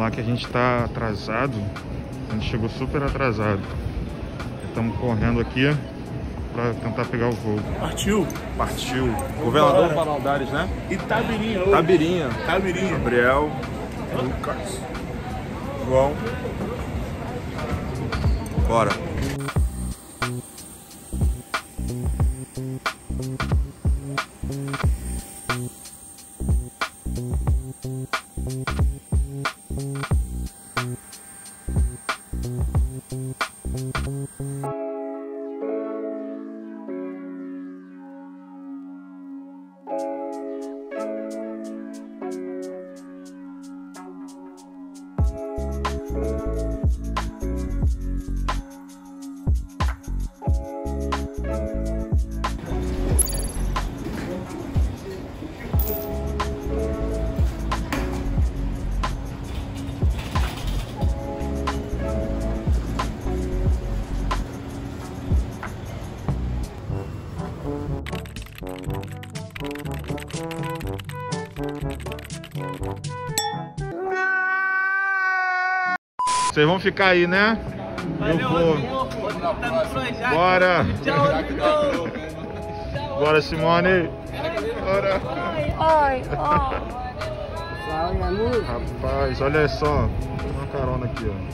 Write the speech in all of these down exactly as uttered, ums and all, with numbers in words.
lá que a gente tá atrasado. A gente chegou super atrasado. Estamos correndo aqui para tentar pegar o voo. Partiu? Partiu. Governador Valadares, né? Itabirinha. Tabirinha. Tabirinha. Gabriel. Lucas. João. Bora. Vocês vão ficar aí, né? Eu vou. Bora! Bora, Simone! Bora! Oi, oi! Rapaz, olha só. Uma carona aqui, ó.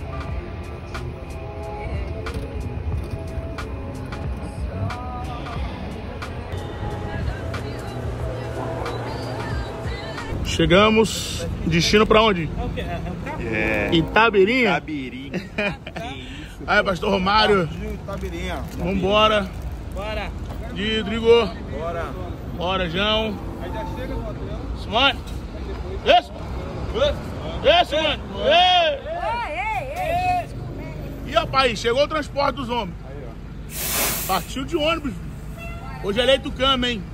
Chegamos. Destino pra onde? É. Itabirinha? Tabirinha. Aí, pastor Romário. Tabirinha. Vambora. Bora. Rodrigo. Bora. Bora, João. Simone. Isso. Isso, mano. Ei. E rapaz, chegou o transporte dos homens. Partiu de ônibus. Hoje é leito cama, hein?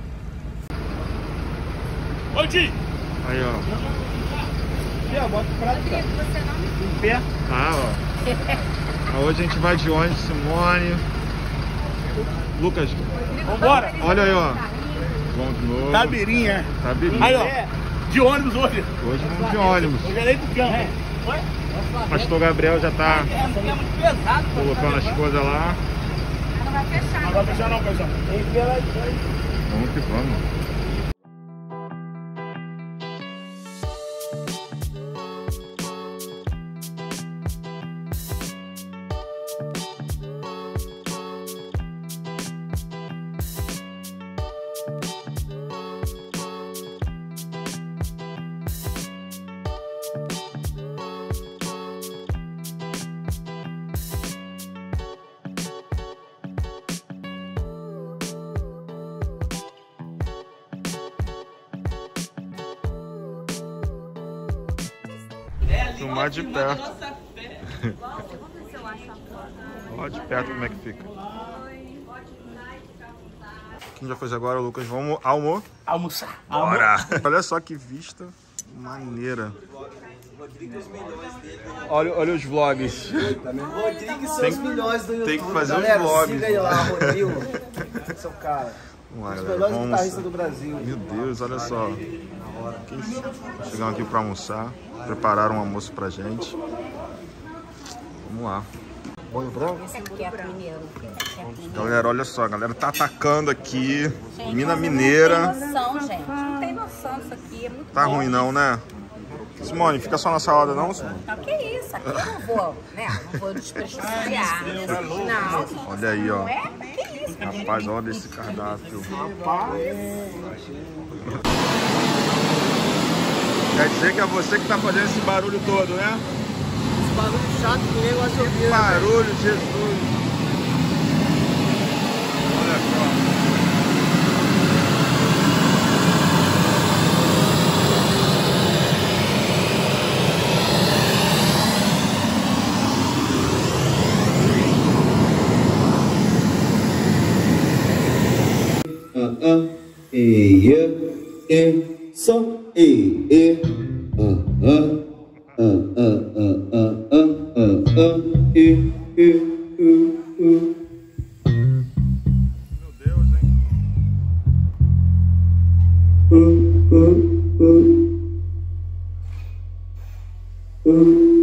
Oi, Ti. Aí, ó. Bota o prato em pé. Ah, ó. Hoje a gente vai de ônibus, Simone. Lucas. Vambora. Olha aí, ó. Vamos de novo. Tabirinha. Tabirinha. Aí, ó. De ônibus hoje. Hoje vamos de ônibus. Hoje é leito cama. Oi? O pastor Gabriel já tá É muito pesado. colocando as coisas lá. Não vai fechar. Não vai fechar não, pessoal. Vamos que vamos. Filmar de perto. Olha de perto como é que fica. Quem já fez agora, Lucas? Vamos almo? Almoçar. Bora! Olha só que vista maneira. Olha, olha os vlogs. Rodrigo são Tem- os milhões do YouTube. tem que fazer os galera, vlogs. siga aí lá, Rodrigo. Seu cara. Vamos lá, Os galera. melhores Vamos guitarristas do almoçar. Brasil. Meu Deus, olha só. Quem chegamos aqui para almoçar. Prepararam um almoço pra gente. Vamos lá. Molho branco? Esse aqui é mineiro. Esse é mineiro. Galera, olha só. A galera tá atacando aqui. Gente, Mina você Mineira. Não tem noção, gente. Não tem noção disso aqui. É muito Tá bom. ruim não, né? Simone, fica só na salada não, Simone? Não, que isso? Aqui eu não vou, né? Não vou desprestigiar. Não. Olha aí, ó. Não é? Que isso? Rapaz, olha esse cardápio. Quer dizer que é você que tá fazendo esse barulho todo, né? Esse barulho chato que ninguém gosta de ouvir. Barulho, Jesus. Olha só. Ah, ah, e, e, e, só, e, e, ah, ah, ah, ah, ah, ah, ah, ah, ah, e, e, u, u. Meu Deus, hein? Uh, uh, uh. Uh.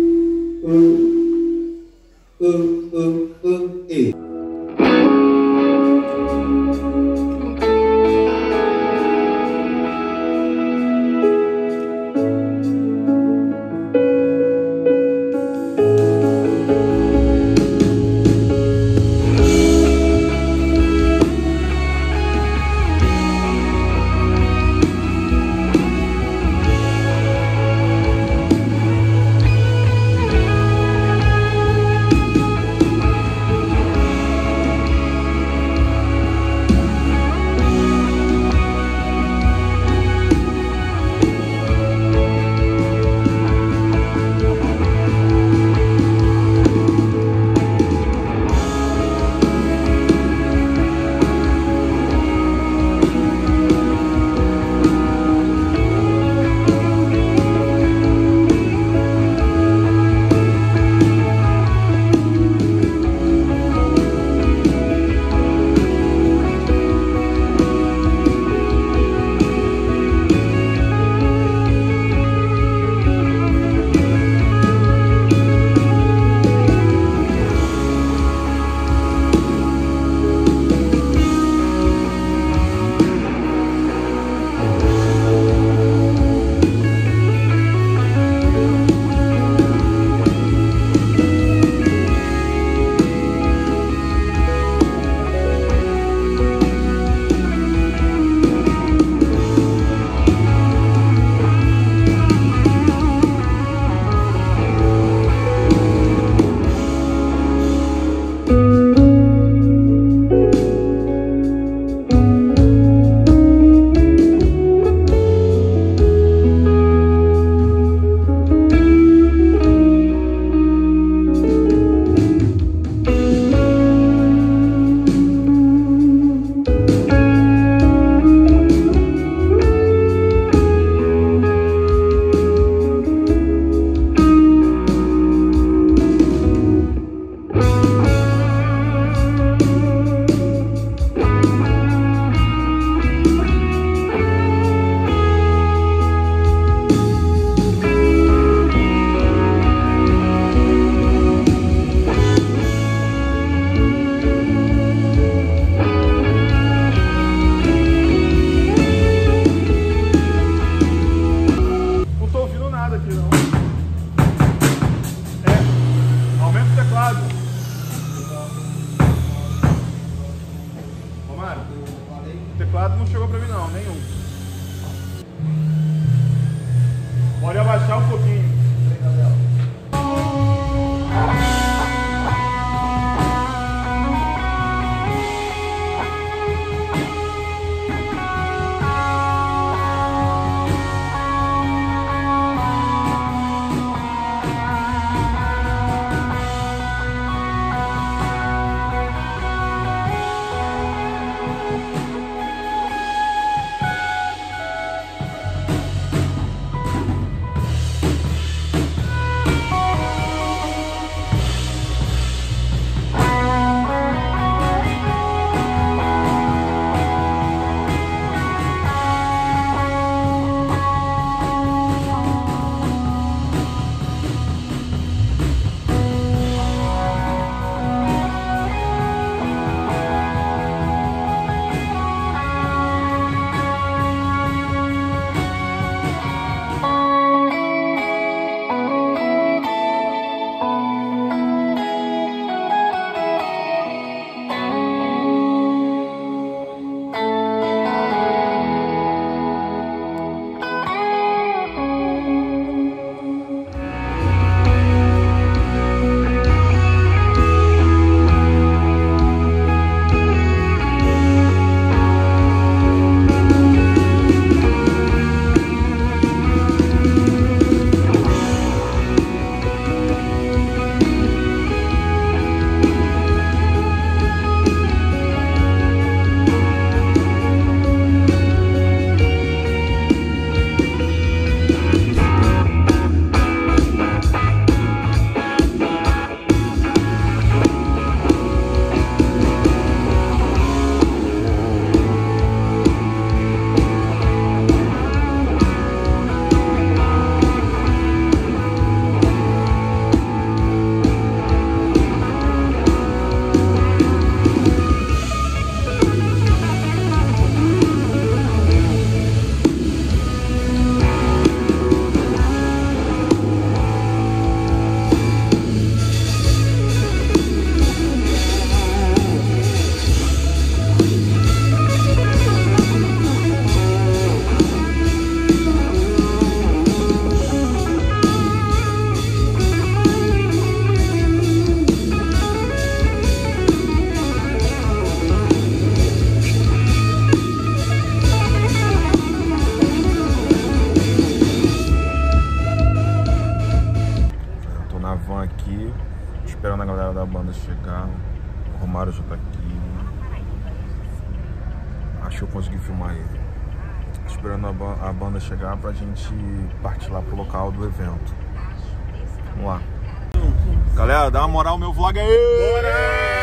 teclado não chegou pra mim não, nenhum. Pode abaixar um pouquinho. Esperando a galera da banda chegar. O Romário já tá aqui. Acho que eu consegui filmar ele. Esperando a, ba a banda chegar pra gente partir lá pro local do evento. Vamos lá. Galera, dá uma moral no meu vlog aí! Bora!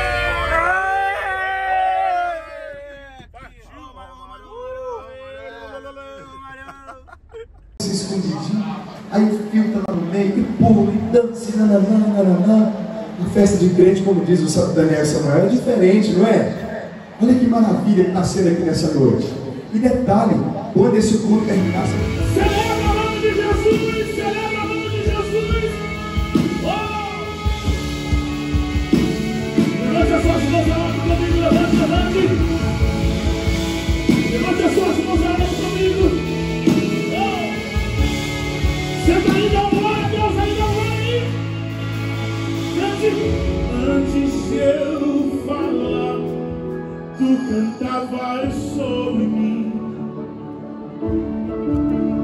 Escondidinho, aí o fio tá lá no meio, e pula, e dança, e nananã, nananã. Uma festa de crente, como diz o Daniel Samuel, é diferente, não é? Olha que maravilha que está sendo aqui nessa noite. E detalhe, quando esse culto terminar, celebra o nome de Jesus! Celebra o nome de Jesus! Oh! Levante as suas mãos alto comigo, levante, levante! Levante as suas mãos alto comigo! Senta aí, dá glória a Deus aí, dá glória aí! Antes de eu falar, tu cantavas sobre mim.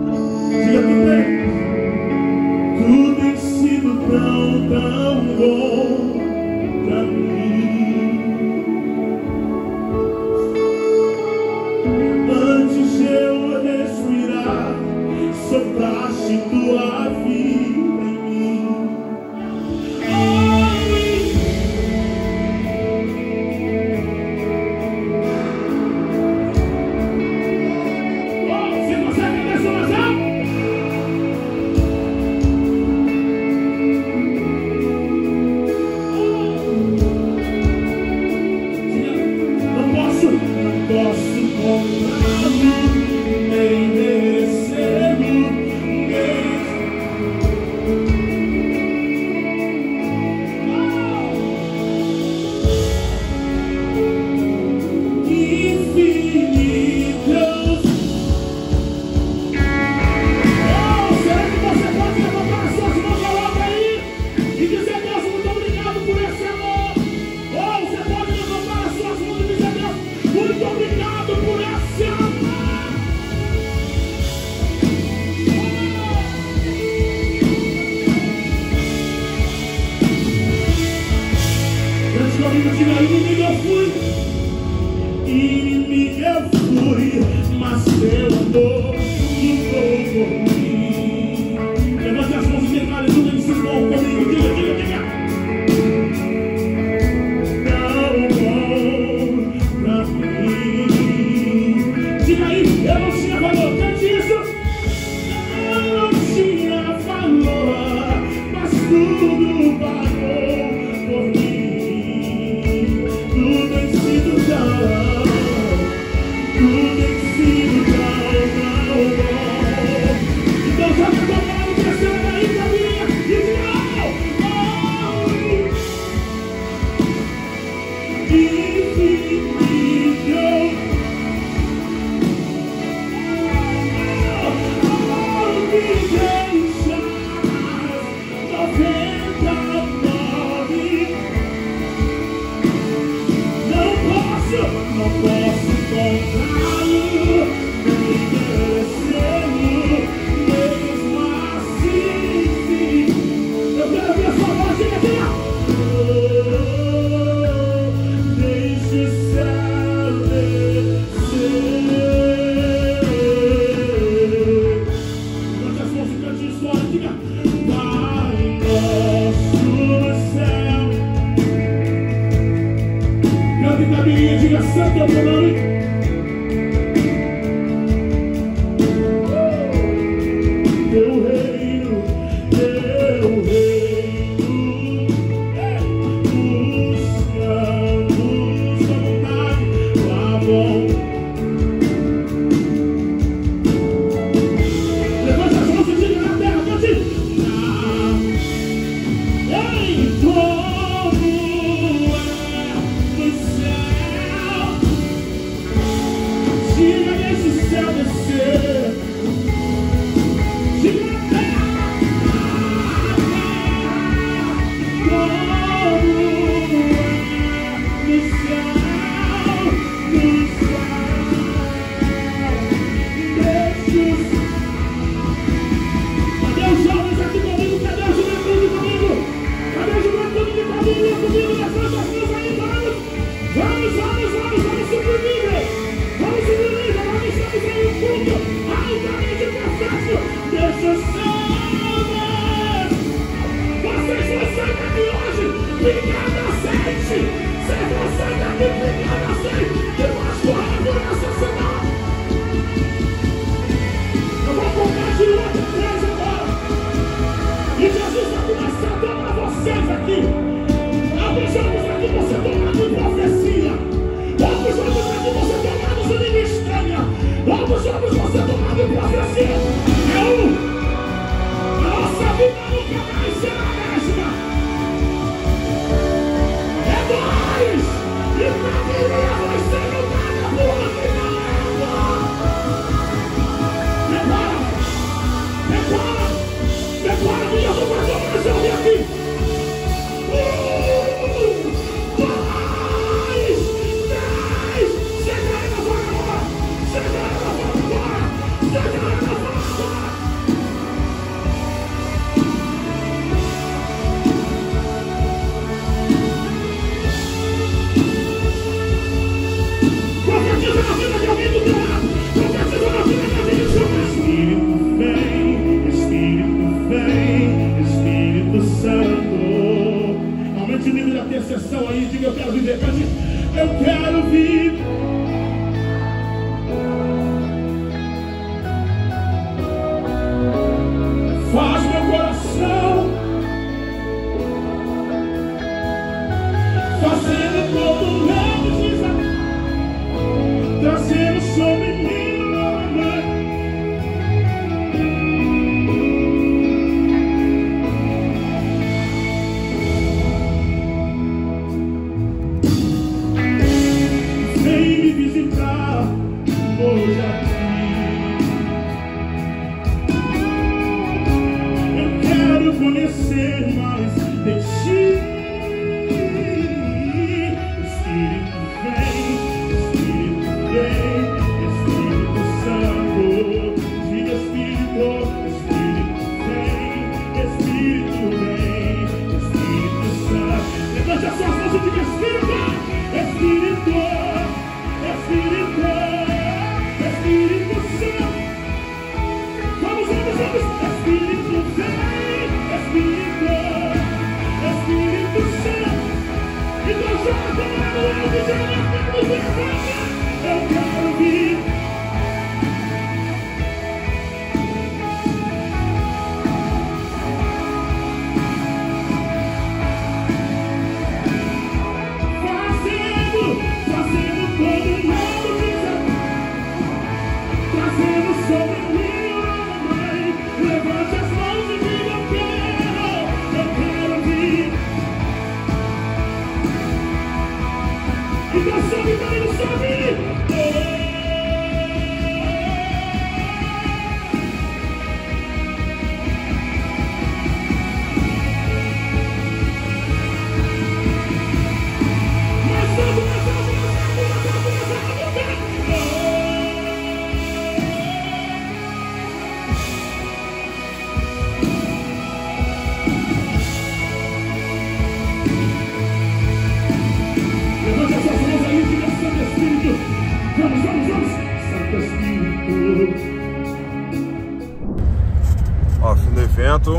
Ó, fim do evento.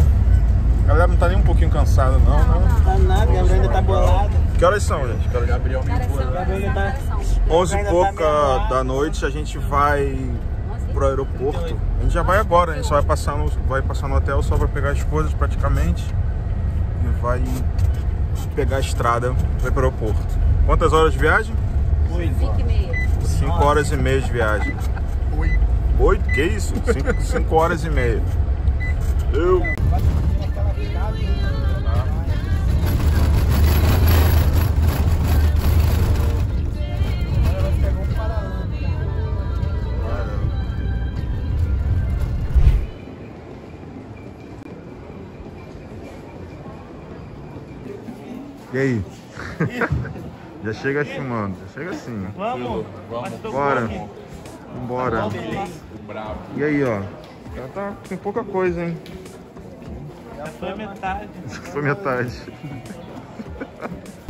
A galera não tá nem um pouquinho cansada, não, né? Não tá nada, Gabriel ainda tá bolado. Que horas são, gente? Que horas... Gabriel ainda tá... onze e pouca da noite, a gente vai pro aeroporto. A gente já vai agora, a gente só vai passar no, vai passar no hotel só pra pegar as coisas praticamente. E vai pegar a estrada, vai pro aeroporto. Quantas horas de viagem? cinco e meia. cinco horas e meia de viagem. Oito? Que isso? cinco horas e meia. Eu... E aí? Já chega filmando, já chega assim. Vamos, vamos. Bora. Vambora. E aí, ó. Já tá com pouca coisa, hein? Já foi metade. Foi metade.